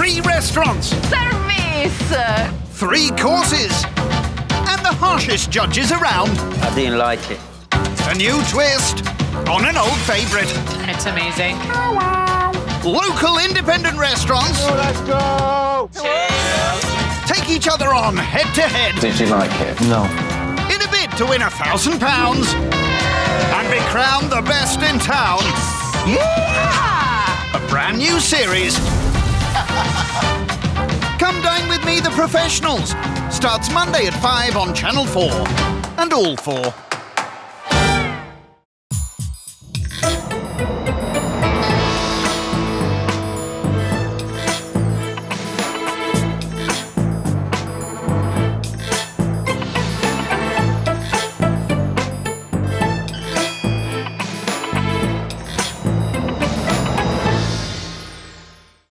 3 restaurants. Service! 3 courses. And the harshest judges around. I didn't like it. A new twist on an old favourite. It's amazing. Local independent restaurants. Oh, let's go! Take each other on head to head. Did you like it? No. In a bid to win £1,000 and be crowned the best in town. Yeah! A brand new series. Come Dine With Me, the Professionals. Starts Monday at 5 on Channel 4 and All 4.